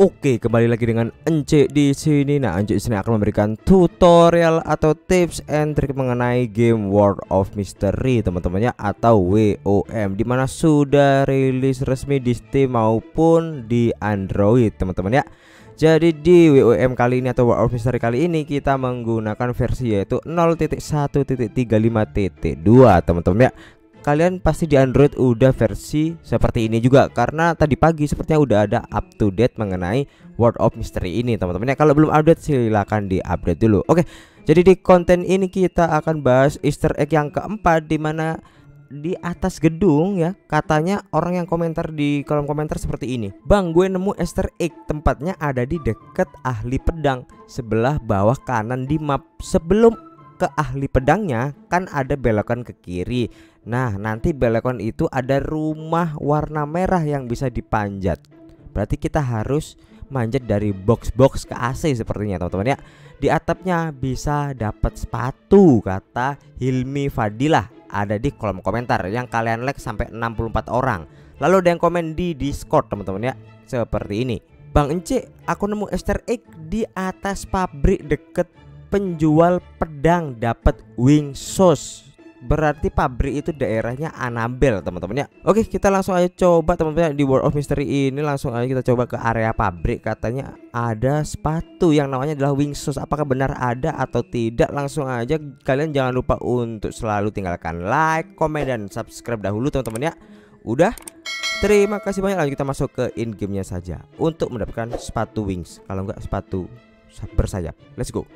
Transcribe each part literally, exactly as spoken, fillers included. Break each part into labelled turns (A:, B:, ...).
A: Oke, kembali lagi dengan Ence di sini. Nah, Ence di sini akan memberikan tutorial atau tips and trik mengenai game World of Mystery, teman-teman ya, atau W O M, dimana sudah rilis resmi di Steam maupun di Android, teman-teman ya. Jadi di W O M kali ini atau World of Mystery kali ini kita menggunakan versi yaitu nol titik satu titik tiga puluh lima titik dua, teman-teman ya. Kalian pasti di Android udah versi seperti ini juga, karena tadi pagi sepertinya udah ada up to date mengenai World of Mystery ini, teman-teman ya. Kalau belum update silahkan di update dulu. Oke, jadi di konten ini kita akan bahas Easter egg yang keempat, dimana di atas gedung ya, katanya orang yang komentar di kolom komentar seperti ini: "Bang, gue nemu Easter egg, tempatnya ada di deket ahli pedang, sebelah bawah kanan di map. Sebelum ke ahli pedangnya kan ada belokan ke kiri. Nah, nanti belokan itu ada rumah warna merah yang bisa dipanjat. Berarti kita harus manjat dari box-box ke A C sepertinya, teman-teman ya. Di atapnya bisa dapat sepatu," kata Hilmi Fadilah. Ada di kolom komentar yang kalian like sampai enam puluh empat orang. Lalu ada yang komen di Discord, teman-teman ya, seperti ini: "Bang Ence, aku nemu Easter egg di atas pabrik deket penjual pedang, dapat wing sauce." Berarti pabrik itu daerahnya Annabelle, teman-teman ya. Oke, kita langsung aja coba, teman-teman. Di World of Mystery ini langsung aja kita coba ke area pabrik. Katanya ada sepatu yang namanya adalah wing sauce. Apakah benar ada atau tidak? Langsung aja, kalian jangan lupa untuk selalu tinggalkan like, komen, dan subscribe dahulu, teman-teman ya. Udah? Terima kasih banyak. Lalu kita masuk ke in gamenya saja untuk mendapatkan sepatu wings, kalau enggak sepatu bersayap. Let's go.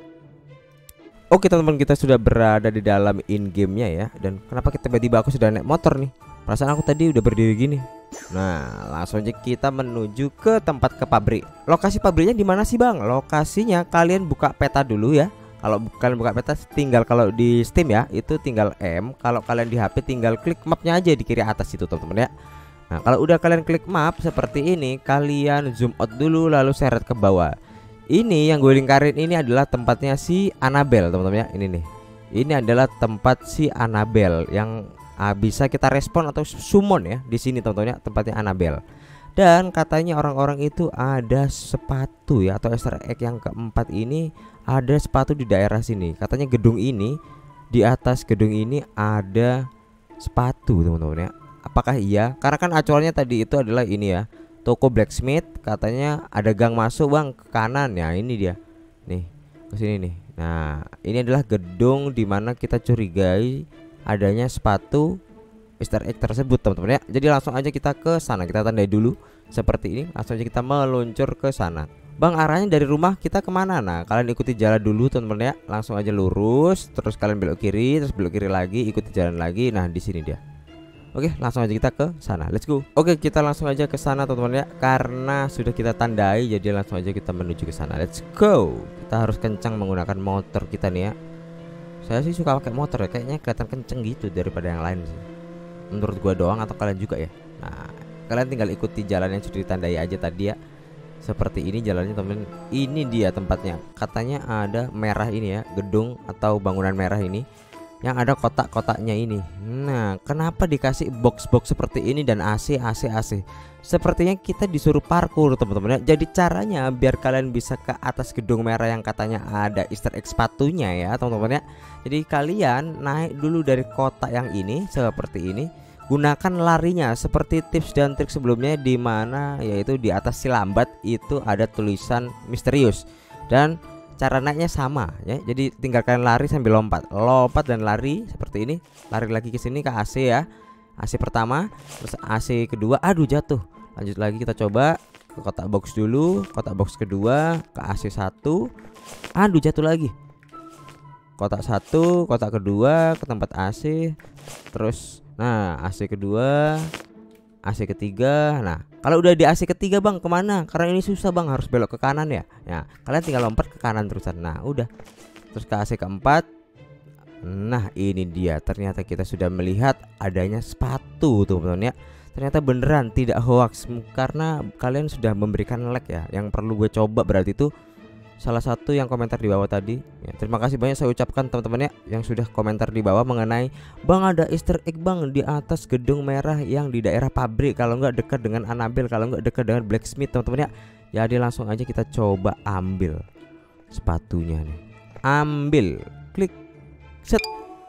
A: Oke, teman-teman, kita sudah berada di dalam in gamenya ya. Dan kenapa kita tiba-tiba aku sudah naik motor nih? Perasaan aku tadi udah berdiri gini. Nah, langsung aja kita menuju ke tempat ke pabrik. Lokasi pabriknya di mana sih, Bang? Lokasinya kalian buka peta dulu ya. Kalau kalian buka peta, tinggal kalau di Steam ya itu tinggal M. Kalau kalian di H P tinggal klik mapnya aja di kiri atas itu, teman-teman ya. Nah, kalau udah kalian klik map seperti ini, kalian zoom out dulu lalu seret ke bawah. Ini yang gue lingkarin ini adalah tempatnya si Annabelle, teman-teman ya. Ini nih, ini adalah tempat si Annabelle yang ah, bisa kita respon atau summon ya. Di sini, teman-teman ya, tempatnya Annabelle. Dan katanya orang-orang itu ada sepatu ya, atau Easter egg yang keempat ini ada sepatu di daerah sini. Katanya gedung ini, di atas gedung ini ada sepatu, teman-teman ya. Apakah iya? Karena kan acuannya tadi itu adalah ini ya, toko blacksmith. Katanya ada gang masuk, Bang, ke kanan ya. Ini dia nih, ke sini nih. Nah, ini adalah gedung dimana kita curigai adanya sepatu Easter egg tersebut, teman-teman ya. Jadi langsung aja kita ke sana. Kita tandai dulu seperti ini. Langsung aja kita meluncur ke sana. Bang, arahnya dari rumah kita kemana? Nah, kalian ikuti jalan dulu, teman-teman ya. Langsung aja lurus, terus kalian belok kiri, terus belok kiri lagi, ikuti jalan lagi. Nah, di sini dia. Oke, langsung aja kita ke sana. Let's go. Oke, kita langsung aja ke sana, teman-teman ya. Karena sudah kita tandai, jadi langsung aja kita menuju ke sana. Let's go. Kita harus kencang menggunakan motor kita nih ya. Saya sih suka pakai motor ya, kayaknya kelihatan kenceng gitu daripada yang lain sih. Menurut gua doang atau kalian juga ya? Nah, kalian tinggal ikuti jalan yang sudah ditandai aja tadi ya. Seperti ini jalannya, teman. Ini dia tempatnya. Katanya ada merah ini ya, gedung atau bangunan merah ini yang ada kotak-kotaknya ini. Nah, kenapa dikasih box-box seperti ini dan A C A C A C? Sepertinya kita disuruh parkur, teman-teman ya. Jadi caranya biar kalian bisa ke atas gedung merah yang katanya ada Easter egg sepatunya ya, teman-teman ya. Jadi kalian naik dulu dari kotak yang ini seperti ini. Gunakan larinya seperti tips dan trik sebelumnya, di mana yaitu di atas si lambat itu ada tulisan misterius. Dan cara naiknya sama ya. Jadi tinggal kalian lari sambil lompat. Lompat dan lari seperti ini. Lari lagi ke sini ke A C ya. A C pertama, terus A C kedua. Aduh, jatuh. Lanjut lagi, kita coba ke kotak box dulu. Kotak box kedua, ke A C satu. Aduh, jatuh lagi. Kotak satu, kotak kedua, ke tempat A C. Terus nah, A C kedua, A C ketiga. Nah, kalau udah di A C ketiga, Bang, kemana? Karena ini susah, Bang, harus belok ke kanan ya. Ya, kalian tinggal lompat ke kanan terusan. Nah, udah. Terus ke A C keempat. Nah, ini dia. Ternyata kita sudah melihat adanya sepatu, teman-teman ya. Ternyata beneran, tidak hoax. Karena kalian sudah memberikan like ya. Yang perlu gue coba berarti itu salah satu yang komentar di bawah tadi ya, terima kasih banyak saya ucapkan teman-teman ya yang sudah komentar di bawah mengenai bang ada Easter egg bang di atas gedung merah yang di daerah pabrik, kalau nggak dekat dengan Annabelle, kalau nggak dekat dengan blacksmith teman-teman ya. Jadi langsung aja kita coba ambil sepatunya nih, ambil, klik, set.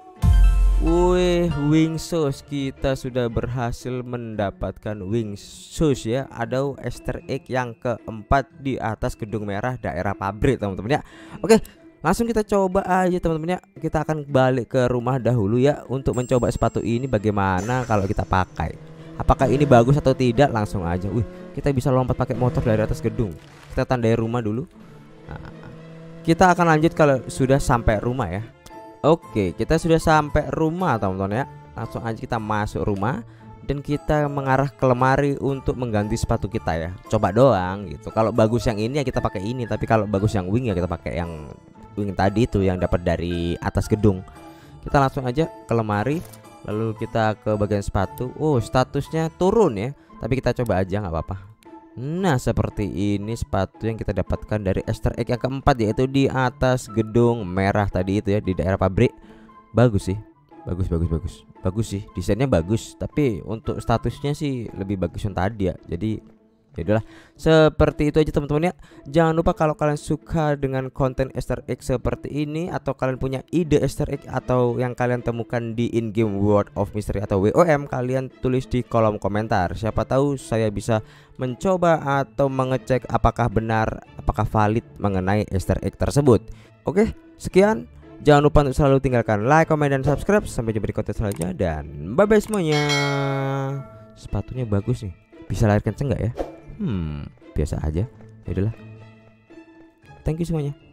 A: Wih, wing shoes, kita sudah berhasil mendapatkan wing shoes ya. Ada Easter egg yang keempat di atas gedung merah daerah pabrik teman-teman ya. Oke, langsung kita coba aja teman-teman ya. Kita akan balik ke rumah dahulu ya untuk mencoba sepatu ini bagaimana kalau kita pakai. Apakah ini bagus atau tidak, langsung aja. Wih, kita bisa lompat pakai motor dari atas gedung. Kita tandai rumah dulu. Nah, kita akan lanjut kalau sudah sampai rumah ya. Oke, kita sudah sampai rumah teman-teman ya. Langsung aja kita masuk rumah dan kita mengarah ke lemari untuk mengganti sepatu kita ya. Coba doang gitu. Kalau bagus yang ini ya kita pakai ini, tapi kalau bagus yang wing ya kita pakai yang wing tadi itu yang dapat dari atas gedung. Kita langsung aja ke lemari, lalu kita ke bagian sepatu. Oh, statusnya turun ya. Tapi kita coba aja nggak apa-apa. Nah, seperti ini sepatu yang kita dapatkan dari Easter egg yang keempat, yaitu di atas gedung merah tadi itu ya, di daerah pabrik. Bagus sih, bagus bagus bagus bagus sih, desainnya bagus. Tapi untuk statusnya sih lebih bagus yang tadi ya. Jadi yaudahlah, seperti itu aja teman-teman ya. Jangan lupa kalau kalian suka dengan konten Easter egg seperti ini, atau kalian punya ide Easter egg atau yang kalian temukan di in-game World of Mystery atau W O M, kalian tulis di kolom komentar. Siapa tahu saya bisa mencoba atau mengecek apakah benar, apakah valid mengenai Easter egg tersebut. Oke, sekian. Jangan lupa untuk selalu tinggalkan like, comment, dan subscribe. Sampai jumpa di konten selanjutnya dan bye bye semuanya. Sepatunya bagus nih. Bisa lari kenceng nggak ya? Hmm, biasa aja. Yaudahlah. Thank you semuanya.